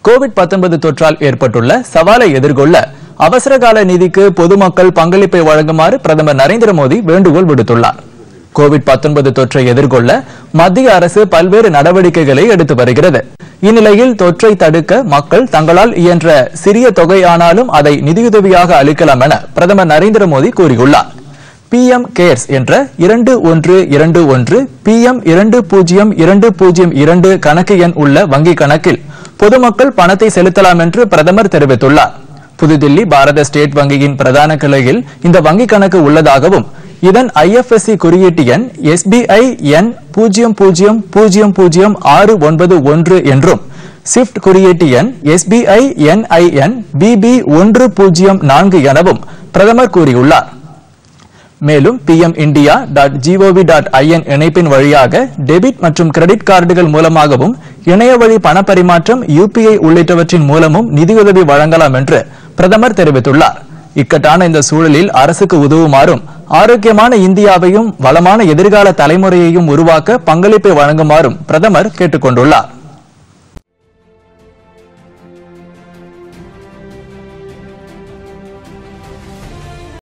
COVID-19 தொற்றால் ஏற்பட்டுள்ள சவாலை எதிர்கொள்ள அவசரகால நிதிக்கு பொதுமக்கள் பங்களிப்பை வழங்குமாறு பிரதமர் நரேந்திர மோடி வேண்டுகோள் விடுத்துள்ளார். கோவிட்-19 தொற்றை எதிர்கொள்ள மத்திய அரசு பல்வேறு நடவடிக்கைகளை எடுத்து வருகிறது. இந்நிலையில் தொற்றை தடுக்க மக்கள் தங்களால் இயன்ற சிறிய தொகையானாலும் அதை நிதியுதவியாக அளிக்கலாம் என பிரதமர் நரேந்திர மோடி கூறியுள்ளார். PM கேர்ஸ் என்ற 2121 PM20202 கணக்கு எண் உள்ள வங்கி கணக்கில் பொதுமக்கள் பணத்தை செலுத்தலாம் என்று பிரதமர் தெரிவித்துள்ளார். புதுதில்லி பாரத ஸ்டேட் வங்கியின் பிரதான கிளையில் இந்த வங்கி கணக்கு உள்ளதாகவும் இதன் IFSC குறியீட்டு எண் SBI எண் 00000691 என்றும் SWIFT குறியீட்டு எண் SBI NIN BB104 எனவும் பிரதமர் கூறியுள்ளார். மேலும் pmindia.gov.in இணைப்பின் வழியாக டெபிட் மற்றும் கிரெடிட் கார்டுகள் மூலமாகவும் இணைய வழி பணப்பரிமாற்றம் UPI உள்ளிட்டவற்றின் மூலமும் நிதியுதவி வழங்கலாம் என்று பிரதமர் தெரிவித்துள்ளார். இக்கட்டான இந்த சூழலில் அரசுக்கு உதவுமாறும் ஆரோக்கியமான இந்தியாவையும் வளமான எதிர்கால தலைமுறையையும் உருவாக்க பங்களிப்பை வழங்குமாறும் பிரதமர் கேட்டுக் கொண்டுள்ளார்.